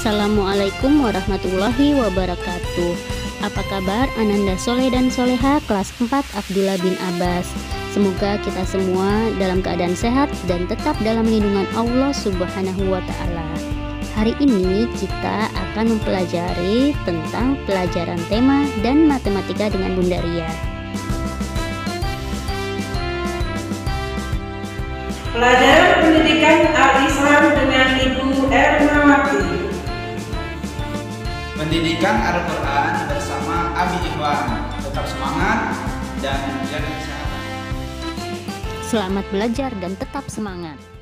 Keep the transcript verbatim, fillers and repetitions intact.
Assalamualaikum warahmatullahi wabarakatuh. Apa kabar Ananda Soleh dan Soleha kelas empat Abdullah bin Abbas? Semoga kita semua dalam keadaan sehat dan tetap dalam lindungan Allah Subhanahu wa Ta'ala. Hari ini kita akan mempelajari tentang pelajaran tema dan matematika dengan Bunda Ria. Pelajaran pendidikan Al-Islam dengan Ibu Ernawati. Pendidikan Al-Quran bersama Abi Ikhwan. Tetap semangat dan jaga kesehatan. Selamat belajar dan tetap semangat.